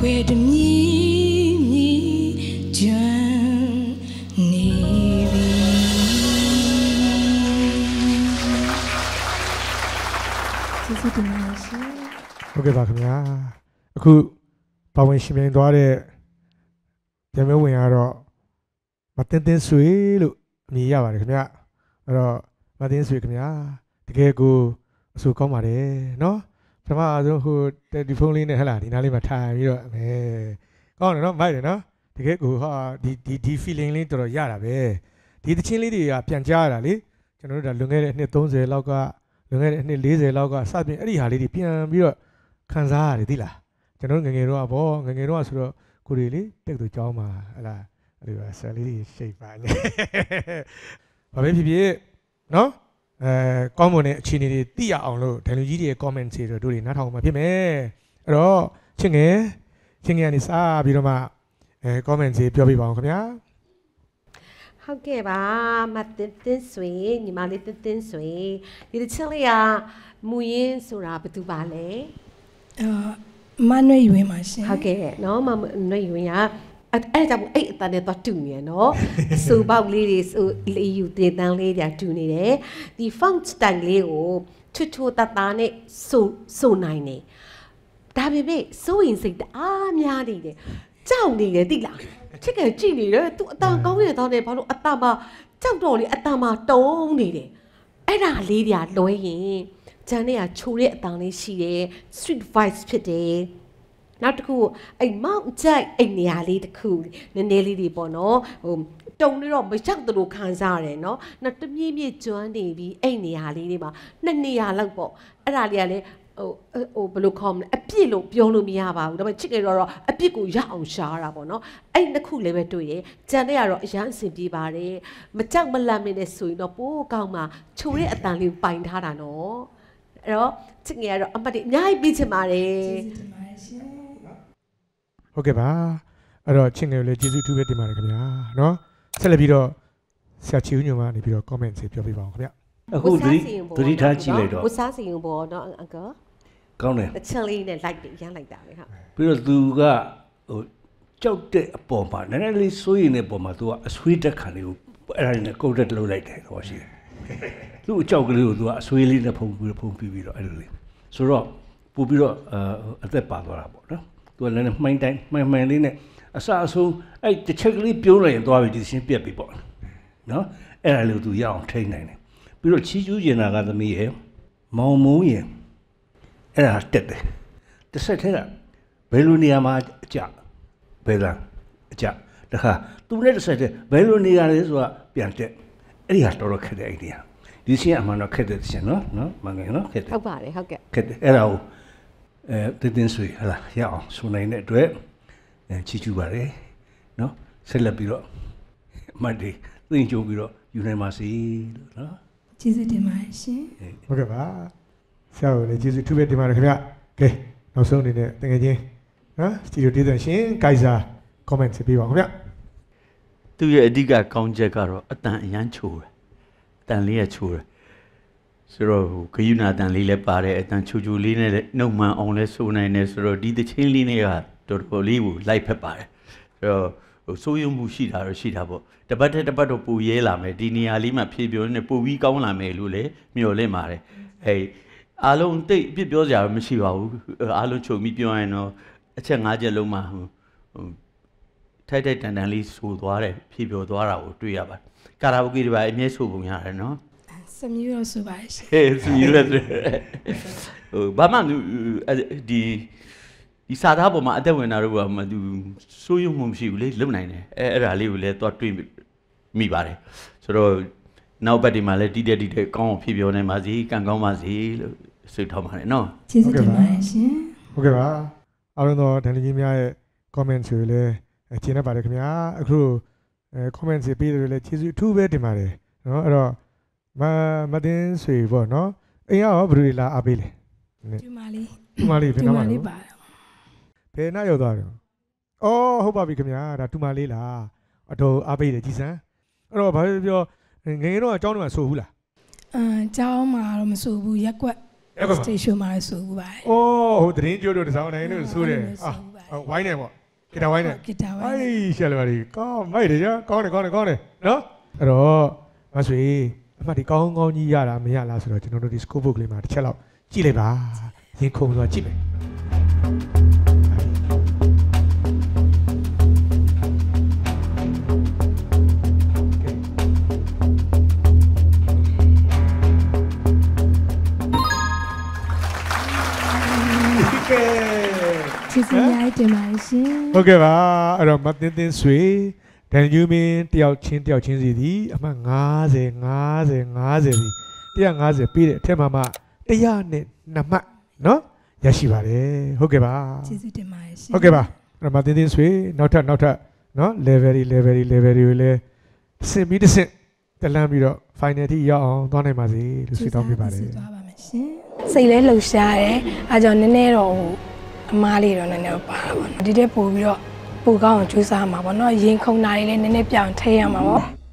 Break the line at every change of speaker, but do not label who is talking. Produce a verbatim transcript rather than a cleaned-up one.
会的秘密转你里。谢谢丁老师。
OK ပါခင်ဗျာအခုပါဝင်ရှင်ပြိုင်သွားတဲ့ပြန်မဲဝင်ရတော့မတင်တင်ဆွေလို့အမည်ရပါတယ်ခင်ဗျအဲ့တော့မတင်ဆွေခင်ဗျာတကယ်ကိုအဆူကောင်းပါတယ်နော်ပထမဆုံးဟိုတယ်လီဖုန်းလေးနဲ့ဟဲ့လားဒီနားလေးမှာထိုင်ပြီးတော့အဲကောင်းတယ်နော်မိုက်တယ်နော်တကယ်ကိုဟာဒီဒီဒီ feeling လေးတော်တော်ရတာပဲဒီသချင်းလေးတွေကပြန်ကြားရတာလေကျွန်တော်တို့ဒါလွန်ခဲ့တဲ့အနှစ်သုံးဆယ်လောက်ကလွန်ခဲ့တဲ့အနှစ်လေးဆယ်လောက်ကစပြင်အဲ့ဒီဟာလေးတွေပြန်ပြီးတော့ခံစားရတယ်သိလားကျွန်တော်ငငယ်တော့ဗောငငယ်တော့ဆိုတော့ကိုရီလေးတက်သူကြောင်းမှာဟလာအဲ့ဒီပါဆယ်လေးတွေရှိတ်ပါနေဘာပဲဖြစ်ဖြစ်နော်အဲကောင်းမွန်တဲ့အခြေအနေတွေသိရအောင်လို့ဒိုင်လူကြီးတွေရဲ့ comment တွေတို့တွေနားထောင်မှာဖြစ်မယ်အဲ့တော့ချင်းငယ်ချင်းငယ်ကနေစားပြီးတော့မှအဲ comment တွေပြောပြပါအောင်ခင်ဗျာ
ဟုတ်ကဲ့ပါမတင်တင်ဆွေညီမလေးတင်တင်ဆွေဒီတစ်ချက်လေးကမူရင်းဆိုတာဘာတူပါလဲ
အာမနွေရွေးမှာရှင်
ဟုတ်ကဲ့နော်မနွေရွေးကအဲ့ဒါကြောင့်အဲ့အတန်နဲ့တော့တူနေရနော်အစူပေါက်လေးတွေလေးယူတင်တန်းလေးတွေတူနေတယ်ဒီ funk style လေးကိုချွတ်ချွတ်တတာနဲ့ဆိုဆိုနိုင်နေဒါပေမဲ့စိုးရင်စိတ်တအားများနေတယ်ကြောက်နေတယ်သိလားချစ်ကကြည့်နေတယ်သူအတန်ကောင်းရတော့တယ်ဘာလို့အတန်မှာကြောက်တော့လေအတန်မှာတုံးနေတယ်အဲ့ဒါလေးတွေကလွဲရင်ဂျန်နဲ့ကချိုးတဲ့အတန်လေးရှိတယ် sweet vibes ဖြစ်တယ်နောက်တစ်ခုအိမ်မောက်ကြိုက်အိမ်နေရာလေးတစ်ခုနည်းနည်းလေးတွေပေါ့နော်ဟိုတုံနေတော့မရောက်သလိုခံစားရတယ်နော်နောက်တမြင့်မြင့်ကျွမ်းနေပြီးအိမ်နေရာလေးတွေမှာနှစ်နေရာလောက်ပေါ့အဲ့ဒါလေးကလည်းဟိုဟိုဘယ်လိုခေါ်မလဲအပြစ်လို့ပြောလို့မရပါဘူးဒါပေမဲ့ချစ်ကြတော့အပြစ်ကိုရအောင်ရှားတာပေါ့နော်အဲ့နှစ်ခုလည်းပဲတွေ့ရကြံတဲ့ကတော့အရန်အဆင်ပြေပါတယ်မကြောက်မလန့်မနဲ့ဆိုရင်တော့ပိုးကောင်းမှချိုးတဲ့အတန်လေးပိုင်ထားတာနော်အဲ့တော့ချစ်ငယ်ကတော့အမတ်တွေအများကြီးပြီးချင်ပါတယ်ကျေးဇူးတင်ပါတယ်ရှင်
ဟုတ်ကဲ့ပါအဲ့တော့ချစ်ငယ်လေးကျေးဇူးထူးပဲတင်ပါတယ်ခင်ဗျာနော်ဆက်လက်ပြီးတော့ဆရာချီဦးညုံကနေပြီးတော့ comment တွေပြောပြပါအောင်ခင်ဗျ
အခုသတိသတိထားကြည့်လိုက်တော့
ဝစားစီရင်ပေါ်နော်အန်ကော
ကောင်းတယ်
တချင်လေးနဲ့ like ရမ်းလိုက်တာပဲဟာ
ပြီးတော့သူကဟိုကြောက်တဲ့အပေါ်မှာနည်းနည်းလေးစိုးရိမ်တဲ့ပုံမှာသူကအဆွေးတက်ခံလေးကိုအဲ့ဒါနဲ့ကုတ်တက်လုပ်လိုက်တယ်ဟောရှိတယ်သူ့အကြောက်ကလေးကိုသူကအဆွေးလေးနဲ့ဖုံပြီးဖုံပြီးပြီးတော့အဲ့လိုလေးဆိုတော့ပို့ပြီးတော့အသက်ပါသွားတာပေါ့နော်သူကလည်းမှိုင်းတိုင်းမှိုင်းမှိုင်းလေးနဲ့အစအဆုံးအဲ့တစ်ချက်ကလေးပြုံးလိုက်ရင်သွားပြီးဒီရှင်းပြက်ပြီပေါ့နော်အဲ့ဒါလေးကိုသူရအောင်ထိန်းနိုင်တယ်ပြီးတော့ချီးကျူးကျင်တာကသမီးရဲ့မောင်မုံရဲ့အဲ့ဒါတက်တယ်တစ်ဆက်ထဲကဘယ်လိုနေရာမှာအကြဘယ်လားအကြတခါသူနဲ့တစ်ဆက်ထဲဘယ်လိုနေရာလဲဆိုတာပြန်တက်အဲ့ဒီဟာတော်တော်ခက်တဲ့အိမ်တရားဒီရှင်းအမှန်တော့ခက်တဲ့ရှင်နော်နော်မငယ်နော်ခက်တယ်
ဟုတ်ပါတယ်ဟုတ်ကဲ့
ခက်တယ်အဲ့ဒါကိုအဲတင်းတင်းဆွေဟလာရအောင်ဆိုနိုင်တဲ့အတွက်အဲချီးကျူးပါတယ်နော်ဆက်လက်ပြီးတော့အမှတ်တွေသိကြိုးပြီးတော့ယူနိုင်ပါစေလို့နော်
ကျေးဇူးတင်ပါတယ်ရှင်
ဟုတ်ကဲ့ပါဆရာကိုလည်းကျေးဇူးထူးပဲတင်ပါတယ်ခင်ဗျကဲနောက်ဆုံးအနေနဲ့တကယ်ချင်းနော်စတူဒီယိုဒေသရှင်ကိုင်စာ comment ပေးပါခင်ဗျ
သူရဲ့အဓိကကောင်းချက်ကတော့အတန်အရန်ချိုးတယ်အတန်လေးရချိုးတယ်ဆိုတော့ဂယုဏအတန်လေးလည်းပါတယ်အတန်ချိုချိုလေးနဲ့နှုတ်မှန်အောင်လဲဆိုနိုင်တယ်ဆိုတော့ဒီသချင်းလေးတွေကတော်တော်လေးကိုလိုက်ဖက်ပါတယ်ဆိုတော့ဟိုစိုးရုံမှုရှိတာတော့ရှိတာပေါ့တပတ်တစ်ပတ်တော့ပူရဲလာမယ်ဒီနေရာလေးမှာဖြည့်ပြောနေပူပြီးကောင်းလာမယ်လို့လေမျှော်လင့်ပါတယ်ဟဲ့အားလုံးတိတ်အပြစ်ပြောစရာမရှိပါဘူးအားလုံးချုပ်ပြီးပြောရင်တော့အချက်၅ချက်လုံးမှာဟိုထိုက်ထိုက်တန်တန်လေးဆိုသွားတယ်ဖြည့်ပြောသွားတာကိုတွေ့ရပါတယ်ကာရာအိုကေတွေပါအမြဲဆိုပုံရတယ်နော်
စမြူးရောဆိုပါရှင်
ဟဲ့စမြူးလည်းဟိုဘာမှဒီဒီစာသားပေါ်မှာအသက်ဝင်တာတော့မှသူစိုးရုံမှုမရှိဘူးလေလုံနိုင်တယ်အဲအဲ့ဒါလေးကိုလည်းသွားတွေးမိပါတယ်ဆိုတော့နောက်ပတ်ဒီမှာလည်းတီးတဲ့တီးတဲ့ကောင်းအောင်ဖြည့်ပြောနိုင်ပါစေကံကောင်းပါစေလို့ဆုတောင်းပါတယ်နော်
ကျေးဇူးတင်ပါတယ်ရှင်
ဟုတ်ကဲ့ပါအားလုံးသောဒန်လီကြီးများရဲ့ comment တွေလည်းကျင်းနေပါတယ်ခင်ဗျာအခုအဲ comment တွေပေးတယ်လည်းကျေးဇူးအထူးပဲတင်ပါတယ်နော်အဲ့တော့မမတင်ဆွေပေါ့နော်အိမ်ရောဘယ်လိုလာအားပေးလဲ
ဒီမလေး
ဒီမလေးဘယ်နားမှာလဲ
ပါ
ဘယ်နားရောက်သွားတယ်အော်ဟုတ်ပါပြီခင်ဗျာဒါတူမလေးလားအတော်အားပေးတယ်ကြည်စံအဲ့တော့ဘာပြောငငယ်တော့အကြောင်းတွေမှာဆိုဘူးလား
အမ်အကြောင်းမှာတော့မဆိုဘူးရက်ကွက် station မှာဆိုဘူးပါ
အော်ဟိုသတင်းကြိုးတို့တစောင်းတိုင်းလို့ဆိုတယ်အာဝိုင်းနေပေါ့ဂီတာဝိုင်းနေ
ဂီတာဝိုင်း
အေးရှာလေပါဒီကောင်းမိုက်တယ်ကြာကောင်းတယ်ကောင်းတယ်ကောင်းတယ်နော်အဲ့တော့မဆွေအမှတ်ဒီကောင်းကောင်းကြီးရတာမရလားဆိုတော့ကျွန်တော်တို့ဒီ scope book လေးမှာတစ်ချက်လောက်ကြည့်လိုက်ပါရင်ခုံဆိုတော့ကြည့်မယ်
ကျေးဇူးများတင်ပါတယ်ရှင်
ဟုတ်ကဲ့ပါအဲ့တော့မတင်းတင်းဆွေဒန်ယူမင်းတယောက်ချင်းတယောက်ချင်းစီသည်အမှတ်50 50 50စီone hundred fiftyပြီးတဲ့အထက်မှာမှone hundredနဲ့twoမှတ်နော်ရရှိပါတယ်ဟုတ်ကဲ့ပါ
ကျေးဇူးတင်ပါတယ်ရှင်
ဟုတ်ကဲ့ပါအဲ့တော့မတင်းတင်းဆွေနောက်ထပ်နောက်ထပ်နော် level level level တွေလည်းစင်ပြီးတစ်စင်တလန်းပြီးတော့ final ထိရောက်အောင်သွားနိုင်ပါစေလို့ဆုတောင်းပေးပါတယ်
ဆုတောင်းပါမယ်ရှင်စိတ်လဲလှုပ်ရှားတယ်အဲကြောင့်နည်းနည်းတော့အမားလေးတော့နည်းနည်းပါတာပေါ့ဒီတဲ့ပို့ပြီးတော့ပို့ကောင်းအောင်ကြိုးစားမှာပေါ့နော်ရင်ခုန်တာတွေလည်းနည်းနည်းပြောင်းထိရမှာပေါ့